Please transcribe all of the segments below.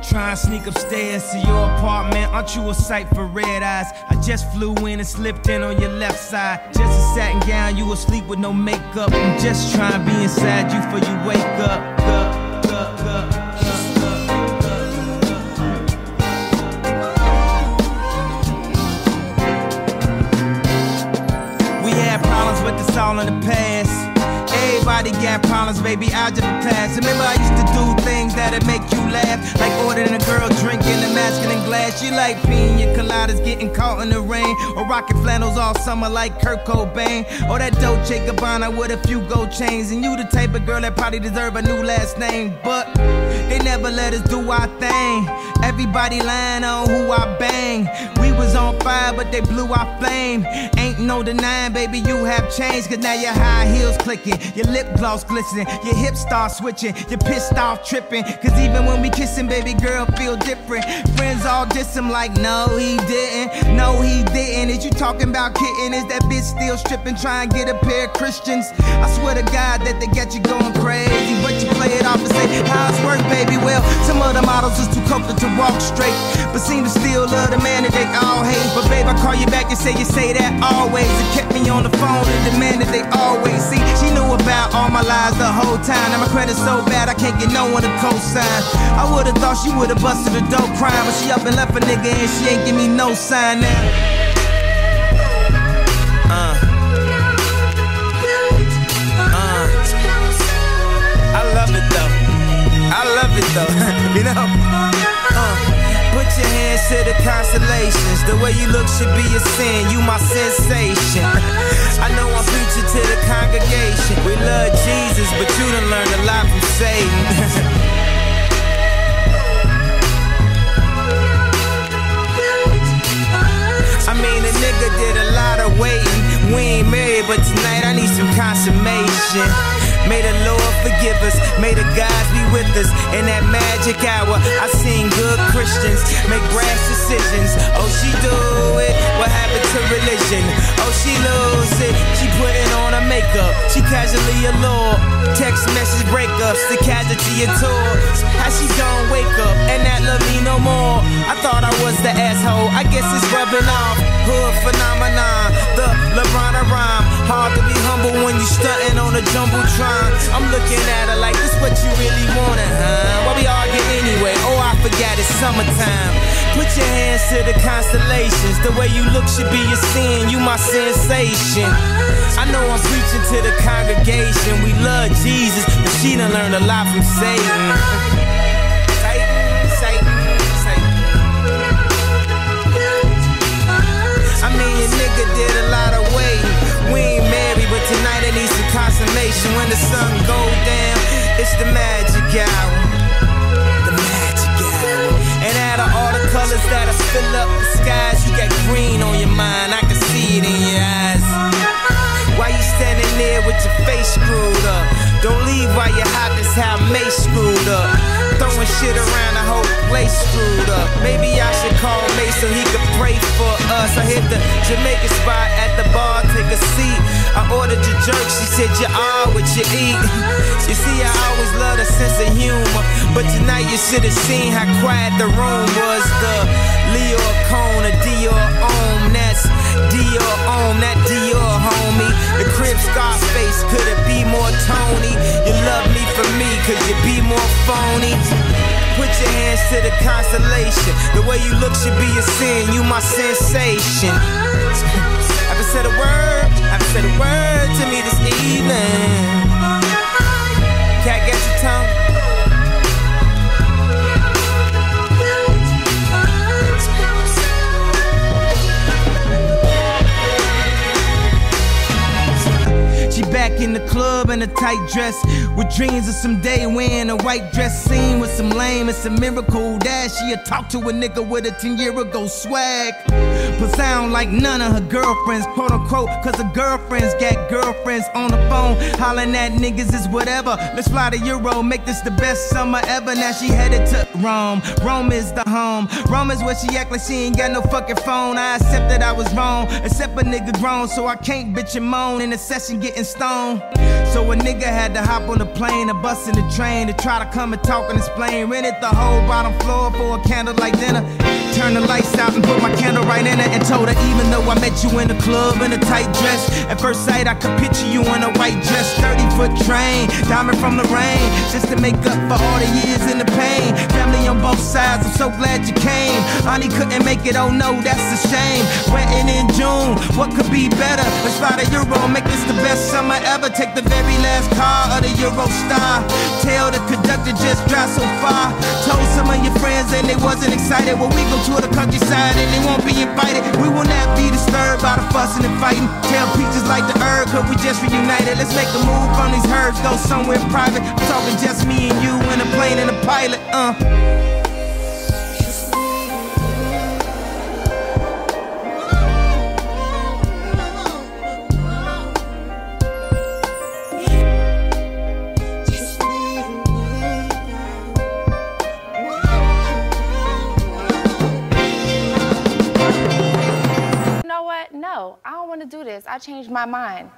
Try and sneak upstairs to your apartment. Aren't you a sight for red eyes? I just flew in and slipped in on your left side. Just a satin gown, you asleep with no makeup. I'm just trying to be inside you before you wake up. We had problems, but it's all in the past. Everybody got problems, baby, algebra class. Remember I used to do things that'd make you laugh, like ordering a girl drinking a masculine glass. You like pina coladas getting caught in the rain, or rocking flannels all summer like Kurt Cobain, or that Dolce Gabbana with a few gold chains. And you the type of girl that probably deserve a new last name, but they never let us do our thing. Everybody lying on who I bang. We was on fire, but they blew our flame. Ain't no denying, baby, you have changed. Cause now your high heels clicking, your lip gloss glistening, your hips start switching, you're pissed off tripping. Cause even when we kissing, baby girl, feel different. Friends all diss him like, no he didn't, no he didn't. Is you talking about kitten? Is that bitch still stripping, trying to get a pair of Christians? I swear to God that they got you going crazy, but you play it off and say, how's work, baby? Well, some of the models is too coated to walk straight, but seem to still love the man that they all hate. But babe, I call you back and say you say that always. It kept me on the phone and demanded they always see. She knew about all my lies the whole time. Now my credit's so bad I can't get no one to co-sign. I would've thought she would've busted a dope crime, but she up and left a nigga and she ain't give me no sign now. I love it though. I love it though. You know? Put your hands to the constellations. The way you look should be a sin. You my sensation. I know I'm preaching to the congregation. We love Jesus, but you done learned a lot from Satan. I mean, a nigga did a lot of waiting. We ain't married, but tonight I need some consummation. May the Lord forgive us, may the gods be with us. In that magic hour, I seen good Christians make brash decisions. Oh, she do it, what happened to religion? Oh, she lose it, she putting on her makeup. She casually allured, text message breakups, the casualty of tours. How she gon' wake up and not love me no more? I thought I was the asshole, I guess it's rubbing off. Hood phenomenon, the LeBron rhyme. Hard to be humble when you stuntin' on a jumbotron. I'm looking at her like, this what you really wanted, huh? Why we argue anyway? Oh, I forgot it's summertime. Put your hands to the constellations. The way you look should be a sin. You my sensation. I know I'm preaching to the congregation. We love Jesus, but she done learned a lot from Satan. I mean, your nigga did a lot of waiting. We ain't married, but tonight I need some consummation. When the sun go down, it's the magic hour. The magic hour. And out of all the colors that'll fill up the skies, you got green on your mind, I can see it in your eyes. Why you standing there with your face screwed up? Don't leave while you're hot, that's how May screwed up. Throwing shit around, the whole place screwed up. Maybe I should call May so he could pray for us. I hit the Jamaican spot at the bar, take a seat. I ordered your jerk, she said you are what you eat. You see, I always love a sense of humor, but tonight you should have seen how quiet the room was. The Leo Cone, a Dior Ohm, that's Dior Ohm, that Dior homie. The crib Scarface, could it be more Tony? You love me for me, could you be more phony? Put your hands to the constellation. The way you look should be a sin. You my sensation. I haven't said a word, I haven't said a word to me this evening. Cat, get your tongue. She back in the club in a tight dress, with dreams of someday wearing a white dress scene with some lame. It's a miracle that she'll talk to a nigga with a 10-year-ago swag. But sound like none of her girlfriends, quote unquote, cause her girlfriends got girlfriends on the phone, hollering at niggas is whatever. Let's fly to Euro, make this the best summer ever. Now she headed to Rome. Rome is the home. Rome is where she act like she ain't got no fucking phone. I accept that I was wrong, except a nigga grown, so I can't bitch and moan in a session getting stoned. So a nigga had to hop on the plane and busting the train to try to come and talk and explain. Rented the whole bottom floor for a candlelight dinner. Turned the lights out and put my candle right in it and told her even though I met you in the club in a tight dress, at first sight I could picture you in a white dress. 30-foot train, diamond from the rain, just to make up for all the years in the pain. Family on both sides, I'm so glad you came. Auntie couldn't make it, oh no, that's a shame. Wedding in June, what could be better? Let's fly to Euro, make this the best summer ever. Take the very last car of the Eurostar. Tell the conductor just drive so far. Told some of your friends and they wasn't excited. Well, we go to the countryside and they won't be invited. We will not be disturbed by the fussing and fighting. Tell peaches like the herb, cause we just reunited. Let's make a move from these herbs, go somewhere private. I'm talking just me and you in a plane and a pilot, No, I don't want to do this. I changed my mind.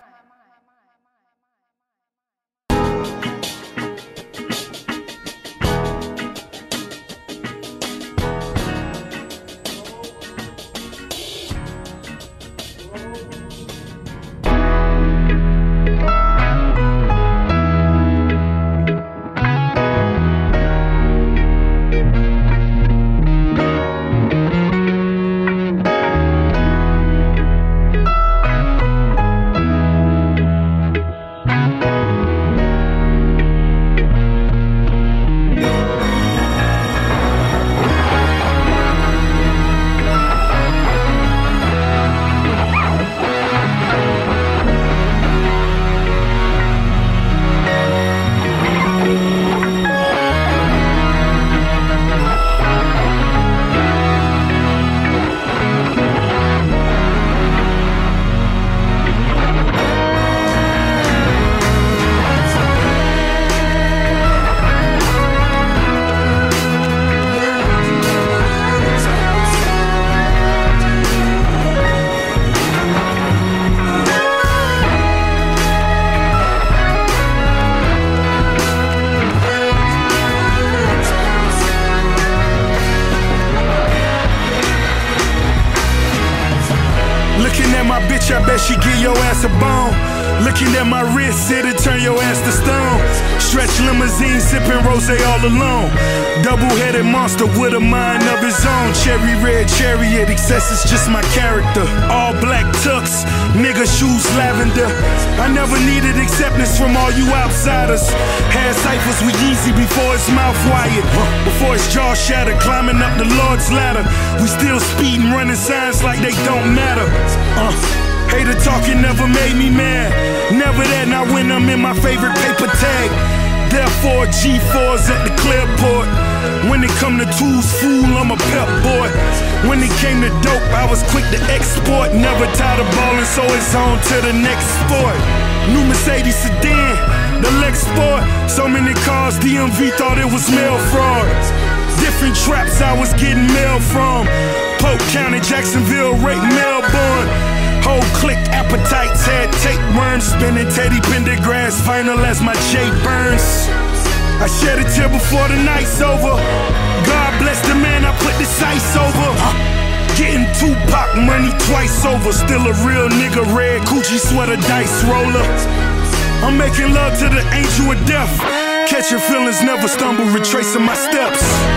I bet she give your ass a bone. Looking at my wrist, it'll turn your ass to stone. Stretch limousine, sipping rosé all alone. Double-headed monster with a mind of his own. Cherry red chariot, excess is just my character. All black tux, nigga shoes lavender. I never needed acceptance from all you outsiders. Had ciphers with Yeezy before his mouth wired. Before his jaw shattered, climbing up the Lord's ladder. We still speeding, running signs like they don't matter. Hater talking never made me mad. Never that, not when I'm in my favorite paper tag. Therefore, G4's at the Clearport. When it come to tools, fool, I'm a pep boy. When it came to dope, I was quick to export. Never tired of ballin', so it's on to the next sport. New Mercedes sedan, the Lex Sport. So many cars, DMV thought it was mail fraud. Different traps I was getting mail from. Polk County, Jacksonville, Rake, Melbourne. Whole click appetites, had tapeworms. Spinning Teddy Pendergrass, final as my J burns. I shed a tear before the night's over. God bless the man I put the sights over. Getting Tupac money twice over. Still a real nigga, red Gucci sweater, dice roller. I'm making love to the angel of death. Catching feelings, never stumble, retracing my steps.